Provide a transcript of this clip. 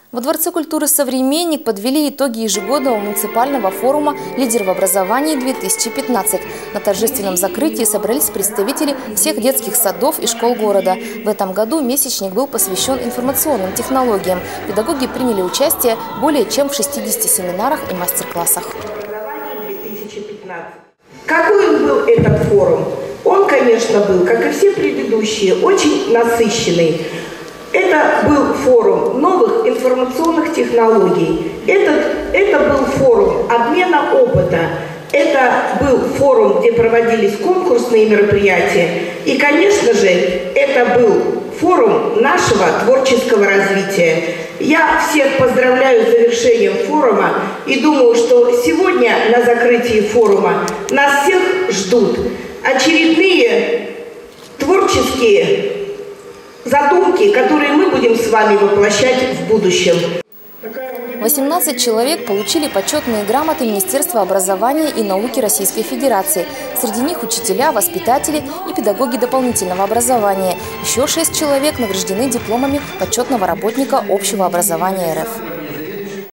Во Дворце культуры «Современник» подвели итоги ежегодного муниципального форума «Лидер в образовании-2015». На торжественном закрытии собрались представители всех детских садов и школ города. В этом году месячник был посвящен информационным технологиям. Педагоги приняли участие более чем в 60 семинарах и мастер-классах. Какой он был, этот форум? Он, конечно, был, как и все предыдущие, очень насыщенный. Это был форум новых информационных технологий. Это был форум обмена опыта. Это был форум, где проводились конкурсные мероприятия. И, конечно же, это был форум нашего творческого развития. Я всех поздравляю с завершением форума и думаю, что сегодня на закрытии форума нас всех ждут очередные творческие задумки, которые мы будем с вами воплощать в будущем. 18 человек получили почетные грамоты Министерства образования и науки Российской Федерации. Среди них учителя, воспитатели и педагоги дополнительного образования. Еще 6 человек награждены дипломами почетного работника общего образования РФ.